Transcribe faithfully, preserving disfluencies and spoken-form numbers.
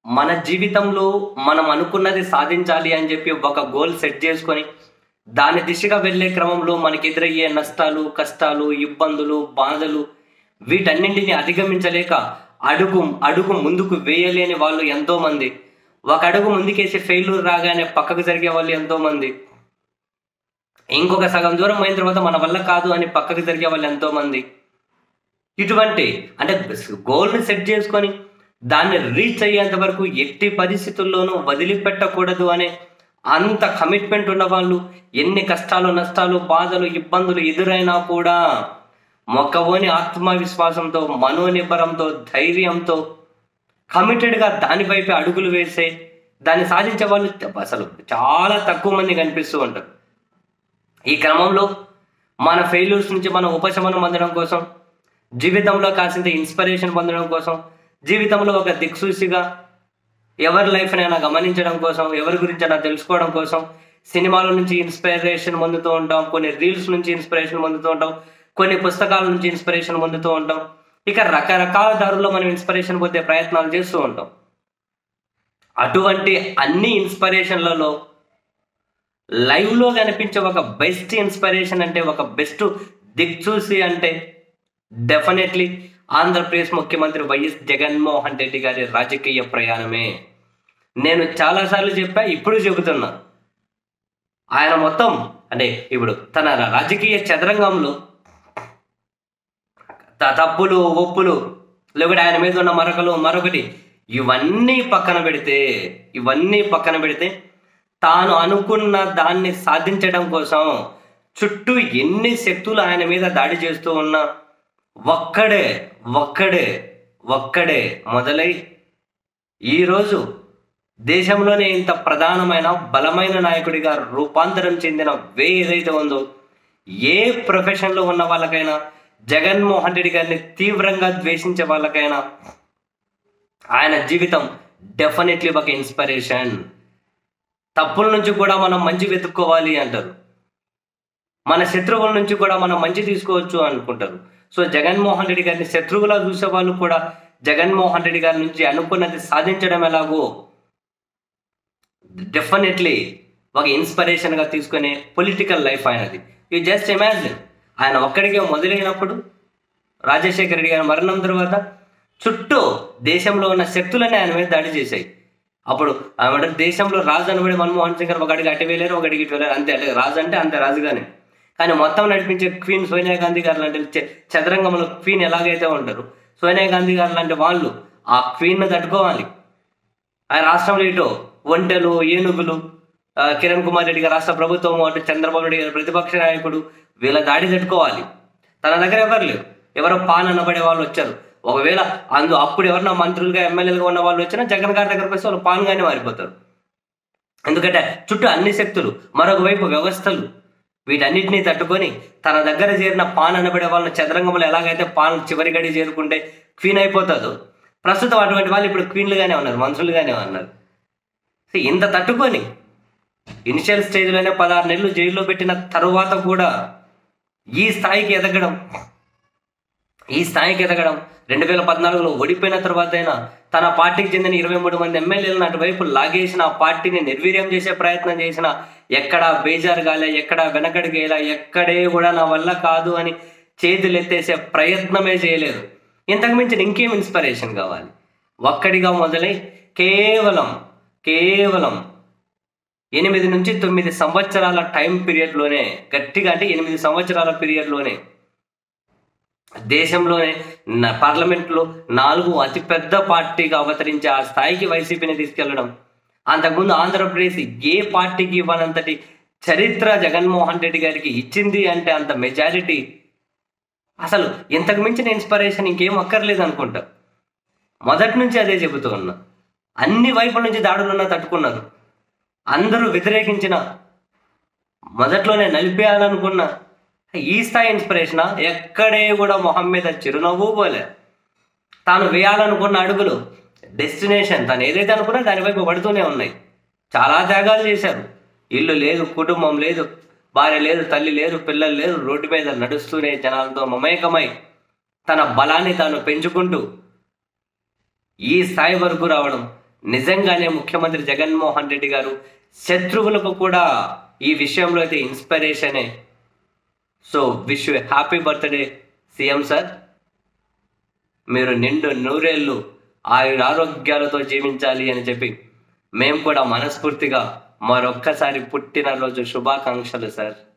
మన జీవితంలో మనం అనుకున్నది సాధించాలి అని చెప్పి ఒక గోల్ సెట్ చేసుకొని దాని దిశగా వెళ్ళే క్రమంలో మనకి ఎదురయ్యే నష్టాలు, కష్టాలు, ఇబ్బందులు, బాధలు వీటన్నింటిని అధిగమించలేక అడుగు అడుగు ముందుకు వేయలేని వాళ్ళు ఎంతో మంది. ఒక అడుగు ముందుకేసి ఫెయిల్యూర్ రాగానే పక్కకు జరిగే వాళ్ళు ఎంతో మంది. ఇంకొక సగం దూరం అయిన తర్వాత మన వల్ల కాదు అని పక్కకు జరిగే వాళ్ళు ఎంతో మంది. ఇటువంటి అంటే గోల్ని సెట్ చేసుకొని దాన్ని రీచ్ అయ్యేంత వరకు ఎట్టి పరిస్థితుల్లోనూ వదిలిపెట్టకూడదు అనే అంత కమిట్మెంట్ ఉన్న వాళ్ళు ఎన్ని కష్టాలు, నష్టాలు, బాధలు, ఇబ్బందులు ఎదురైనా కూడా మొక్కవోని ఆత్మవిశ్వాసంతో, మనోనిబ్బరంతో, ధైర్యంతో కమిటెడ్గా దానివైపే అడుగులు వేసే దాన్ని సాధించే వాళ్ళు అసలు చాలా తక్కువ మంది కనిపిస్తూ ఉంటారు. ఈ క్రమంలో మన ఫెయిల్యూర్స్ నుంచి మనం ఉపశమనం పొందడం కోసం, జీవితంలో కాసింత ఇన్స్పిరేషన్ పొందడం కోసం, జీవితంలో ఒక దిక్సూచిగా ఎవరి లైఫ్నైనా గమనించడం కోసం, ఎవరి గురించి అయినా తెలుసుకోవడం కోసం సినిమాల నుంచి ఇన్స్పిరేషన్ పొందుతూ ఉంటాం, కొన్ని రీల్స్ నుంచి ఇన్స్పిరేషన్ పొందుతూ ఉంటాం, కొన్ని పుస్తకాల నుంచి ఇన్స్పిరేషన్ పొందుతూ ఉంటాం. ఇక రకరకాల దారుల్లో మనం ఇన్స్పిరేషన్ పొందే ప్రయత్నాలు చేస్తూ ఉంటాం. అటువంటి అన్ని ఇన్స్పిరేషన్లలో లైవ్లో కనిపించే ఒక బెస్ట్ ఇన్స్పిరేషన్ అంటే, ఒక బెస్ట్ దిక్సూచి అంటే డెఫినెట్లీ ఆంధ్రప్రదేశ్ ముఖ్యమంత్రి వైఎస్ జగన్మోహన్ రెడ్డి గారి రాజకీయ ప్రయాణమే. నేను చాలాసార్లు చెప్పా, ఇప్పుడు చెబుతున్నా. ఆయన మొత్తం అంటే ఇప్పుడు తన రాజకీయ చదరంగంలో తప్పులు, ఒప్పులు, లేకపోతే ఆయన మీద ఉన్న మరొకలు, మరొకటి ఇవన్నీ పక్కన పెడితే ఇవన్నీ పక్కన పెడితే తాను అనుకున్న దాన్ని సాధించడం కోసం చుట్టూ ఎన్ని శక్తులు ఆయన మీద దాడి చేస్తూ ఉన్నా ఒక్కడే ఒక్కడే ఒక్కడే మొదలై ఈరోజు దేశంలోనే ఇంత ప్రధానమైన బలమైన నాయకుడిగా రూపాంతరం చెందిన వే ఏదైతే ఉందో, ఏ ప్రొఫెషన్లో ఉన్న వాళ్ళకైనా, జగన్మోహన్ రెడ్డి గారిని తీవ్రంగా ద్వేషించే వాళ్ళకైనా ఆయన జీవితం డెఫినెట్లీ ఒక ఇన్స్పిరేషన్. తప్పుల నుంచి కూడా మనం మంచి వెతుక్కోవాలి అంటారు, మన శత్రువుల నుంచి కూడా మనం మంచి తీసుకోవచ్చు అనుకుంటారు. సో జగన్మోహన్ రెడ్డి గారిని శత్రువులా చూసే వాళ్ళు కూడా జగన్మోహన్ రెడ్డి గారి నుంచి అనుకున్నది సాధించడం ఎలాగో డెఫినెట్లీ ఒక ఇన్స్పిరేషన్గా తీసుకునే పొలిటికల్ లైఫ్ ఆయనది. యూ జస్ట్ ఇమాజిన్, ఆయన ఒక్కడికే మొదలైనప్పుడు రాజశేఖర రెడ్డి గారి మరణం తర్వాత చుట్టూ దేశంలో ఉన్న శక్తులన్నీ ఆయన మీద దాడి చేశాయి. అప్పుడు ఆమె దేశంలో రాజు అనబడి మన్మోహన్ సింగ్ గారు ఒకడికి అటు వేలేరు, ఒకడికి ఇటు వేలేరు, అంతే. అంటే రాజు అంటే అంతే రాజుగానే. కానీ మొత్తం నడిపించే క్వీన్ సోనియా గాంధీ గారు లాంటి చదరంగంలో క్వీన్ ఎలాగైతే ఉంటారు, సోనియా గాంధీ గారు లాంటి వాళ్ళు ఆ క్వీన్ను తట్టుకోవాలి. ఆ రాష్ట్రంలో ఇటు ఒంటెలు, ఏనుగులు, కిరణ్ కుమార్ రెడ్డి గారు రాష్ట్ర ప్రభుత్వం, అటు చంద్రబాబు నాయుడు గారు ప్రతిపక్ష నాయకుడు, వీళ్ళ దాడి తట్టుకోవాలి. తన దగ్గర ఎవరు లేరు, ఎవరో పాన్ అనబడే వాళ్ళు వచ్చారు. ఒకవేళ అందు అప్పుడు ఎవరన్నా మంత్రులుగా, ఎమ్మెల్యేలుగా ఉన్న వాళ్ళు వచ్చినా జగన్ గారి దగ్గరకు వస్తే వాళ్ళు పాన్గానే మారిపోతారు. ఎందుకంటే చుట్టూ అన్ని శక్తులు, మరొక వైపు వ్యవస్థలు, వీటన్నిటినీ తట్టుకొని తన దగ్గర చేరిన పాన్ అనబడే వాళ్ళని చదరంగంలో ఎలాగైతే పాన్ చివరి గడి చేరుకుంటే క్వీన్ అయిపోతుందో, ప్రస్తుతం అటువంటి వాళ్ళు ఇప్పుడు క్వీన్లుగానే ఉన్నారు, మనుషులుగానే ఉన్నారు. సో ఇంత తట్టుకొని ఇనిషియల్ స్టేజ్లోనే పదహారు నెలలు జైల్లో పెట్టిన తరువాత కూడా ఈ స్థాయికి ఎదగడం ఈ స్థాయికి ఎదగడం రెండు వేల పద్నాలుగులో ఓడిపోయిన తర్వాత అయినా తన పార్టీకి చెందిన ఇరవై మూడు మంది ఎమ్మెల్యేలను అటువైపు లాగేసిన, ఆ పార్టీని నిర్వీర్యం చేసే ప్రయత్నం చేసిన, ఎక్కడా బేజారు కాలే, ఎక్కడా వెనకడిగేలా, ఎక్కడే కూడా నా వల్ల కాదు అని చేతులు ఎత్తేసే ప్రయత్నమే చేయలేదు. ఇంతకు మించిన ఇంకేం ఇన్స్పిరేషన్ కావాలి? ఒక్కడిగా మొదలై కేవలం కేవలం ఎనిమిది నుంచి తొమ్మిది సంవత్సరాల టైం పీరియడ్లోనే, గట్టిగా అంటే ఎనిమిది సంవత్సరాల పీరియడ్లోనే దేశంలోనే పార్లమెంట్లో నాలుగు అతిపెద్ద పార్టీగా అవతరించి ఆ స్థాయికి వైసీపీని తీసుకెళ్లడం, అంతకుముందు ఆంధ్రప్రదేశ్ ఏ పార్టీకి ఇవ్వనంతటి చరిత్ర జగన్మోహన్ రెడ్డి గారికి ఇచ్చింది అంటే అంత మెజారిటీ. అసలు ఇంతకు మించిన ఇన్స్పిరేషన్ ఇంకేం అక్కర్లేదు అనుకుంటా. మొదటి నుంచి అదే చెబుతూ ఉన్నా. అన్ని వైపుల నుంచి దాడులున్నా తట్టుకున్నారు. అందరూ వ్యతిరేకించిన, మొదట్లోనే నలిపేయాలనుకున్న ఈ స్థాయి ఇన్స్పిరేషన్ ఎక్కడే కూడా మొహం మీద చిరునవ్వు పోలే. తాను వేయాలనుకున్న అడుగులు, డెస్టినేషన్, తను ఏదైతే అనుకున్నా దానివైపు పడుతూనే ఉన్నాయి. చాలా త్యాగాలు చేశారు. ఇల్లు లేదు, కుటుంబం లేదు, భార్య లేదు, తల్లి లేదు, పిల్లలు లేదు, రోడ్డు మీద నడుస్తూనే జనాలతో మమేకమై తన బలాన్ని తాను పెంచుకుంటూ ఈ స్థాయి వరకు రావడం నిజంగానే ముఖ్యమంత్రి జగన్మోహన్ రెడ్డి గారు శత్రువులకు కూడా ఈ విషయంలో అయితే ఇన్స్పిరేషనే. So wish you happy birthday CM sir. మీరు నిండు నూరేళ్ళు ఆయుర ఆరోగ్యాలతో జీవించాలి అని చెప్పి మేము కూడా మనస్ఫూర్తిగా మరొక్కసారి పుట్టినరోజు శుభాకాంక్షలు సార్.